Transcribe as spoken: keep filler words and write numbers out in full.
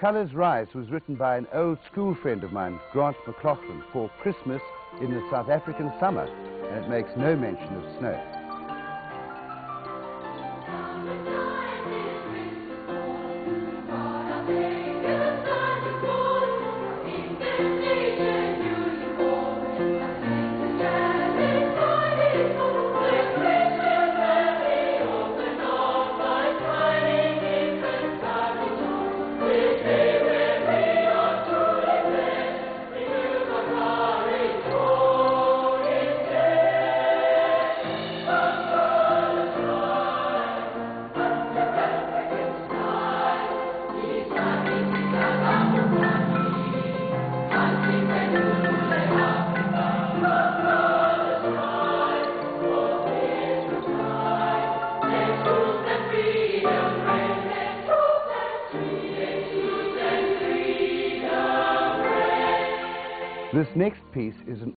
Colours Rise was written by an old school friend of mine, Grant McLaughlin, for Christmas in the South African summer, and it makes no mention of snow. This next piece is an